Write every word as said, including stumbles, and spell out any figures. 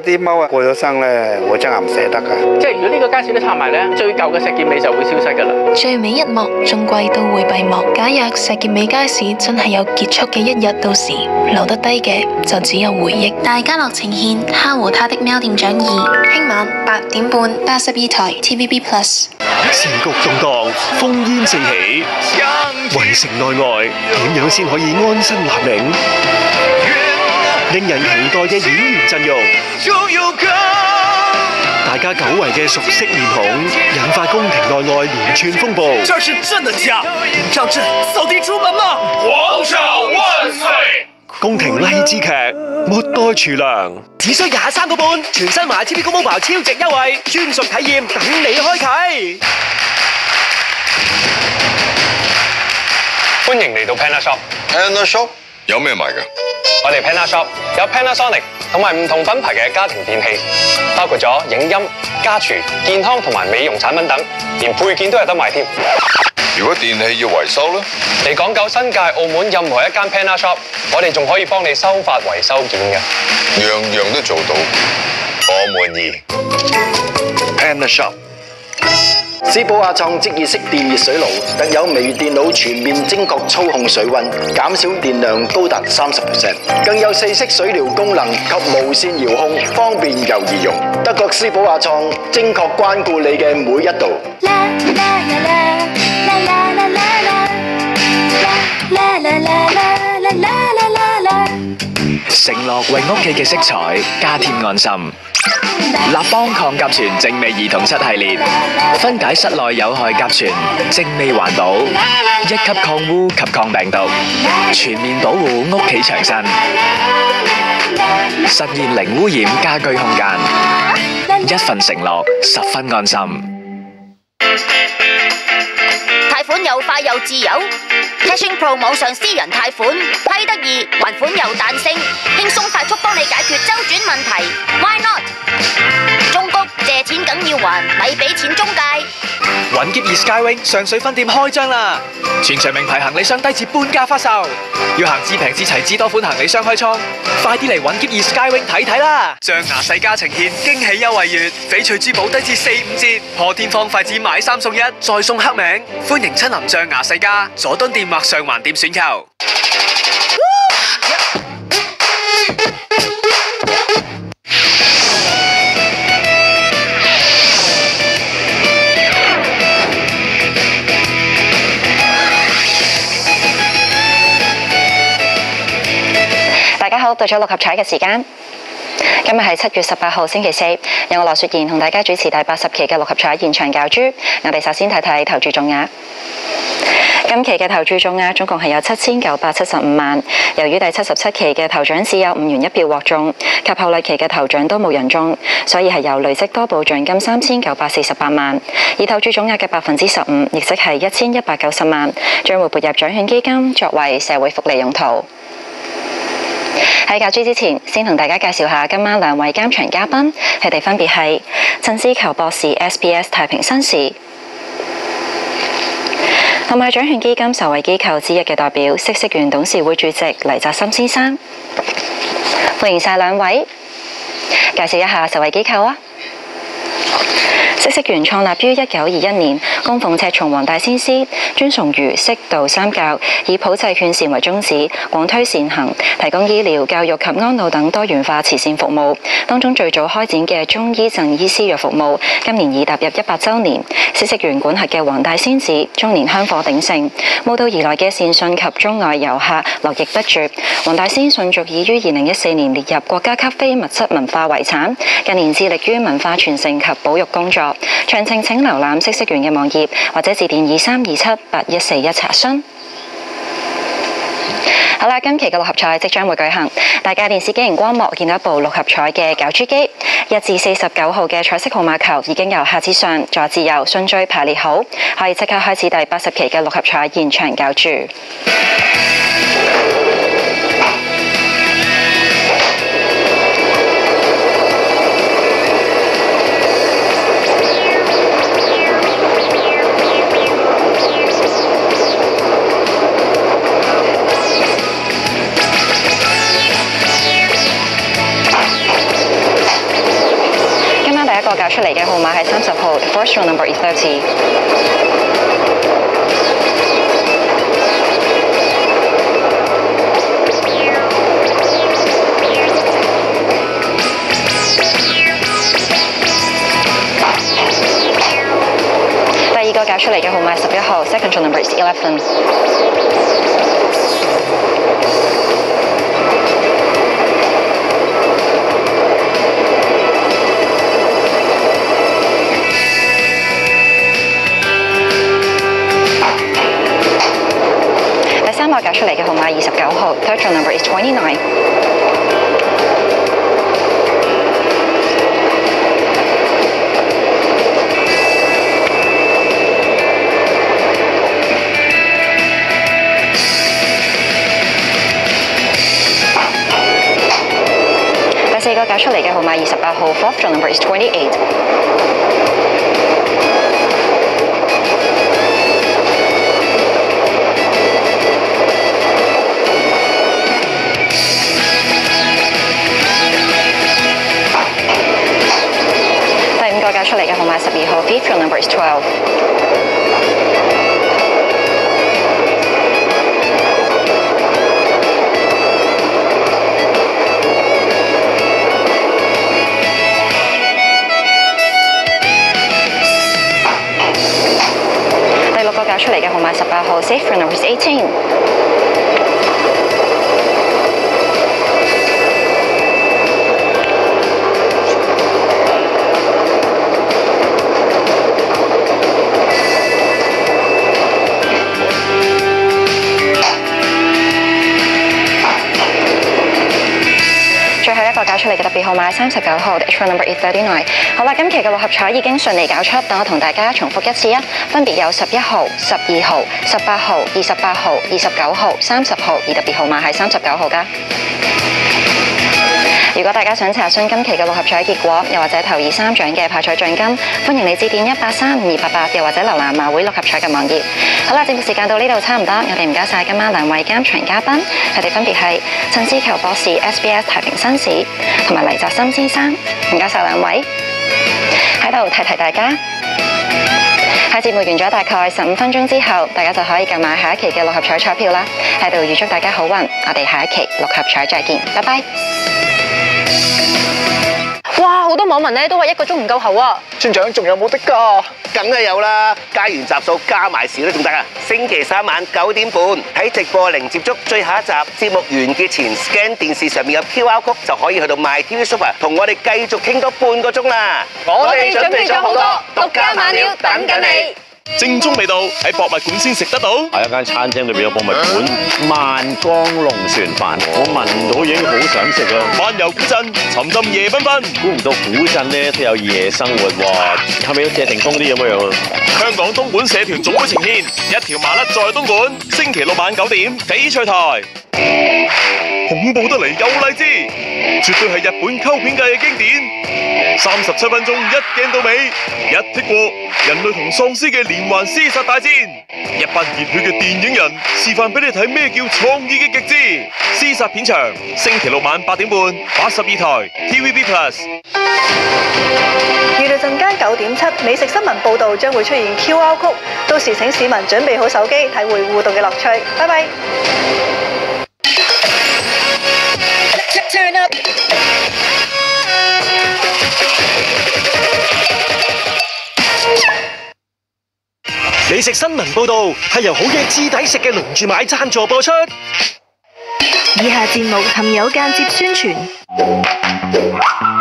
啲貓啊過咗身咧，我真係唔捨得噶。 即係如果呢個街市都拆埋咧，最舊嘅石硤尾就會消失㗎啦。 最尾一幕終歸都會閉幕。假若石硤尾街市真係有結束嘅一日，到時留得低嘅就只有回憶。大家樂呈現《哈和他的喵店長二》，聽晚八點半八十二台 T V B Plus。 時局動盪，烽煙四起，圍城內外，點樣先可以安身立命？令人期待嘅演員陣容，大家久違嘅熟悉面孔，引發宮廷內外連串風暴。 這是朕的家，迎上朕，掃地出門嗎？皇上萬歲！ 宮廷勵志劇《末代廚娘》， 只需廿三個半，全新買 T V B Go Mobile 超值優惠，專屬體驗等你開啟。 歡迎嚟到 Panasonic。Panasonic 有咩賣㗎？ 我哋 Panasonic 有 Panasonic 同埋唔同品牌嘅家庭電器，包括咗影音、家廚、健康同埋美容產品等，連配件都有得賣添。 如果電器要維修咧， 嚟港九新界、澳門任何一間 Panasonic，我哋仲可以幫你修發維修件嘅， 樣樣都做到，我滿意。Panasonic。 斯寶亞創即熱式電熱水爐，特有微電腦全面精確操控水溫，減少電量高達三十 percent， 更有四式水療功能及無線遙控，方便又易用。德國斯寶亞創精確關顧你嘅每一度。 承諾為屋企嘅色彩加添安心。立邦抗甲醛正味兒童七系列，分解室內有害甲醛，正味環保，一級抗污及抗病毒，全面保護屋企牆身，實現零污染家居空間。一份承諾，十分安心。 貸款又快又自由 ，Cashing Pro 網上私人貸款批得易，還款又彈性，輕鬆快速幫你解決周轉問題。Why not？ 中谷借錢梗要還，咪俾錢中介。 穩傑爾 Skywing 上水分店開張啦！全場名牌行李箱低至半價發售，要行至平至齊至多款行李箱開倉，快啲嚟穩傑爾 Skywing 睇睇啦！象牙世家呈現驚喜優惠月，翡翠珠寶低至四五折，破天荒筷子買三送一，再送黑名，歡迎親臨象牙世家佐敦店或上環店選購。 大家好，到咗六合彩嘅時間。今日係七月十八號星期四，由我羅雪賢同大家主持第八十期嘅六合彩現場攪珠。我哋首先睇睇投注總額。今期嘅投注總額總共係有七千九百七十五萬。由於第七十七期嘅頭獎只有五元一票獲中，及後兩期嘅頭獎都冇人中，所以係由累積多寶獎金三千九百四十八萬，而投注總額嘅百分之十五，亦即係一千一百九十萬，將會撥入獎券基金作為社會福利用途。喺攪珠之前，先同大家介紹下今晚兩位監場嘉賓，佢哋分別係陳志球博士 S B S 太平紳士，同埋獎券基金受惠機構之一嘅代表嗇色園董事會主席黎澤森先生。歡迎晒兩位，介紹一下受惠機構啊！嗇色園創立於一九二一年，供奉赤松黃大仙師，專崇儒釋道三教，以普濟勸善為宗旨，廣推善行，提供醫療、教育及安老等多元化慈善服務。當中最早開展嘅中醫贈醫施藥服務，今年已踏入一百週年。嗇色園管轄嘅黃大仙寺，終年香火鼎盛，慕道而來嘅善信及中外遊客絡繹不絕。黃大仙信續已於二零一四年列入國家級非物質文化遺產，近年致力於文化傳承及保育工作。詳情請瀏覽嗇色園嘅網頁，或者致電二三二七八一四一查詢。好啦，今期嘅六合彩即將會舉行，大家電視機熒光幕見到一部六合彩嘅攪珠機，一至四十九號嘅彩色號碼球已經由下至上、左至右順序排列好，可以即刻開始第八十期嘅六合彩現場攪珠。 搞出嚟嘅號碼係三十號 ，the first row number is thirty。第二個搞出嚟嘅號碼係十一號 ，second row number is eleven。第三個搞出嚟嘅號碼二十九號 ，third row number is twenty-nine。第四個搞出嚟嘅號碼二十八號 ，fourth row number is twenty-eight。第五個搞出嚟嘅號碼十二號 ，fifth row number is twelve。第六個搞出嚟嘅號碼十八號 ，safe row number is eighteen。最後一個搞出嚟嘅特別號碼係三十九號 ，the extra number is thirty-nine。好啦，今期嘅六合彩已經順利搞出，等我同大家重複一次啊，分別有十一號、十二號、十八號、二十八號、二十九號、三十號，而特別號碼係三十九號㗎。如果大家想查詢今期嘅六合彩結果，又或者頭二三獎嘅派彩獎金，歡迎你致電一八三五二八八，又或者瀏覽馬會六合彩嘅網頁。好啦，節目時間到呢度差唔多，我哋唔該晒今晚兩位監場嘉賓，佢哋分別係陳志球博士 S B S 太平紳士同埋黎澤森先生，唔該晒兩位。喺度提提大家，喺節目完咗大概十五分鐘之後，大家就可以購買下一期嘅六合彩彩票啦。喺度預祝大家好運，我哋下一期六合彩再見，拜拜。哇！好多網民咧都話一個鐘唔夠喉啊！ 村長仲有冇得㗎？ 梗係有啦，加完集數加埋時都仲得啊！星期三晚九點半喺直播零接觸最後一集節目完結前 scan 電視上面有 Q R code 就可以去到 My T V Super 同我哋繼續傾多半個鐘啦！ 我哋準備咗好多獨家晚料等緊你。 正宗味道喺博物館先食得到。 喺一間餐廳裏邊有博物館，萬江龍船飯，我聞到已經好想食啦。 漫遊古鎮，沉浸夜繽紛， 估唔到古鎮咧都有夜生活喎，係咪要謝霆鋒啲咁嘅樣？ 香港東莞社團總會呈現一條麻甩在東莞，星期六晚九點翡翠台。恐怖得嚟有勵志，絕對係日本溝片界嘅經典。三十七分鐘一鏡到尾，一剔過人類同喪屍嘅連環廝殺大戰，一班熱血嘅電影人示範俾你睇咩叫創意嘅極致。廝殺片場，星期六晚八點半，八十二台 T V B Plus。 預料陣間九點七，美食新聞報導將會出現 Q R code， 到時請市民準備好手機，體會互動嘅樂趣。拜拜。 美食新聞報導係由好嘢至抵食嘅輪住買贊助播出。 以下節目含有間接宣傳。